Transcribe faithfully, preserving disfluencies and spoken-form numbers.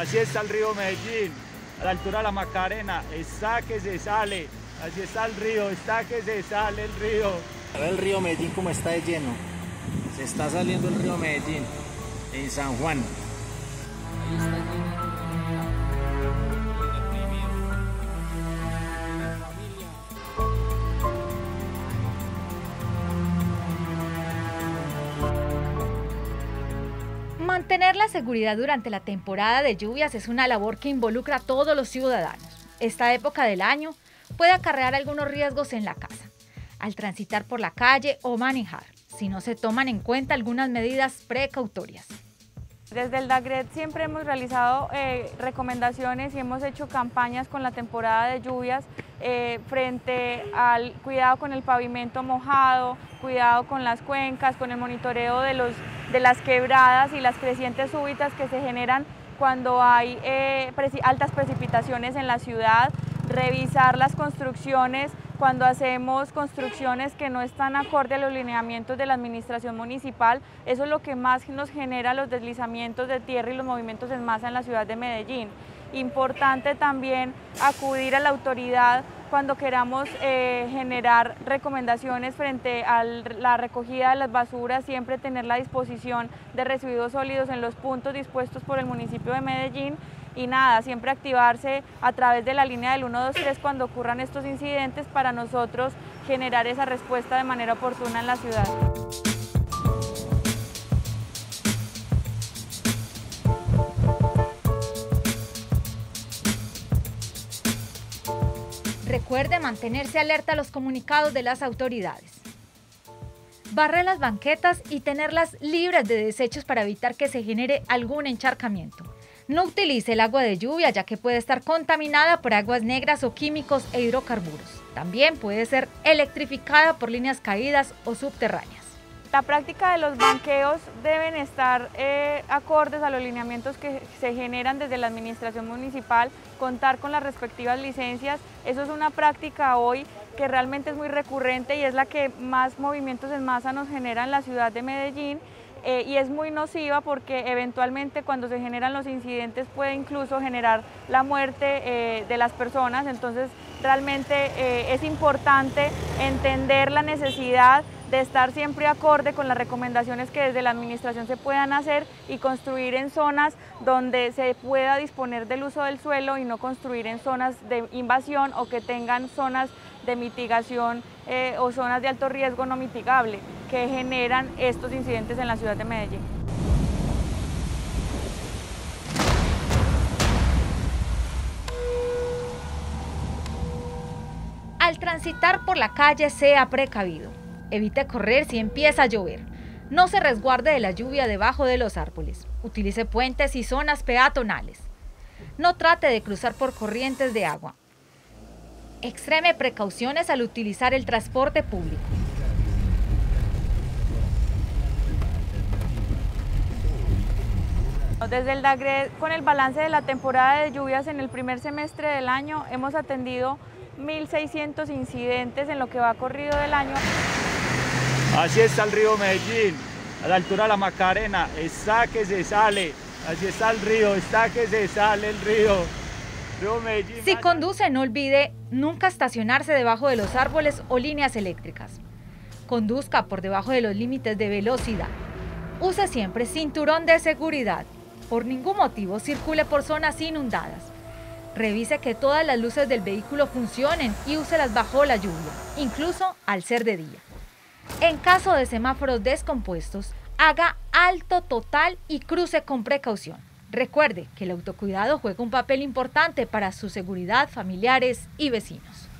Así está el río Medellín, a la altura de la Macarena, está que se sale, así está el río, está que se sale el río. Ahora el río Medellín como está de lleno, se está saliendo el río Medellín en San Juan. Ahí está lleno. Mantener la seguridad durante la temporada de lluvias es una labor que involucra a todos los ciudadanos. Esta época del año puede acarrear algunos riesgos en la casa, al transitar por la calle o manejar, si no se toman en cuenta algunas medidas precautorias. Desde el DAGRED siempre hemos realizado eh, recomendaciones y hemos hecho campañas con la temporada de lluvias eh, frente al cuidado con el pavimento mojado, cuidado con las cuencas, con el monitoreo de, los, de las quebradas y las crecientes súbitas que se generan cuando hay eh, preci- altas precipitaciones en la ciudad, revisar las construcciones cuando hacemos construcciones que no están acorde a los lineamientos de la administración municipal. Eso es lo que más nos genera los deslizamientos de tierra y los movimientos en masa en la ciudad de Medellín. Importante también acudir a la autoridad cuando queramos eh, generar recomendaciones frente a la recogida de las basuras, siempre tener la disposición de residuos sólidos en los puntos dispuestos por el municipio de Medellín. Y nada, siempre activarse a través de la línea del uno dos tres cuando ocurran estos incidentes para nosotros generar esa respuesta de manera oportuna en la ciudad. Recuerde mantenerse alerta a los comunicados de las autoridades. Barrer las banquetas y tenerlas libres de desechos para evitar que se genere algún encharcamiento. No utilice el agua de lluvia ya que puede estar contaminada por aguas negras o químicos e hidrocarburos. También puede ser electrificada por líneas caídas o subterráneas. La práctica de los banqueos deben estar eh, acordes a los lineamientos que se generan desde la administración municipal, contar con las respectivas licencias. Eso es una práctica hoy que realmente es muy recurrente y es la que más movimientos en masa nos genera en la ciudad de Medellín. Eh, y es muy nociva porque eventualmente cuando se generan los incidentes puede incluso generar la muerte eh, de las personas. Entonces realmente eh, es importante entender la necesidad de estar siempre acorde con las recomendaciones que desde la administración se puedan hacer y construir en zonas donde se pueda disponer del uso del suelo y no construir en zonas de invasión o que tengan zonas de mitigación eh, o zonas de alto riesgo no mitigable que generan estos incidentes en la ciudad de Medellín. Al transitar por la calle, sea precavido. Evite correr si empieza a llover. No se resguarde de la lluvia debajo de los árboles. Utilice puentes y zonas peatonales. No trate de cruzar por corrientes de agua. Extreme precauciones al utilizar el transporte público. Desde el DAGRED, con el balance de la temporada de lluvias en el primer semestre del año, hemos atendido mil seiscientos incidentes en lo que va corrido del año. Así está el río Medellín, a la altura de la Macarena, está que se sale, así está el río, está que se sale el río. río Medellín. Si conduce, no olvide nunca estacionarse debajo de los árboles o líneas eléctricas. Conduzca por debajo de los límites de velocidad. Use siempre cinturón de seguridad. Por ningún motivo circule por zonas inundadas. Revise que todas las luces del vehículo funcionen y úselas bajo la lluvia, incluso al ser de día. En caso de semáforos descompuestos, haga alto total y cruce con precaución. Recuerde que el autocuidado juega un papel importante para su seguridad, familiares y vecinos.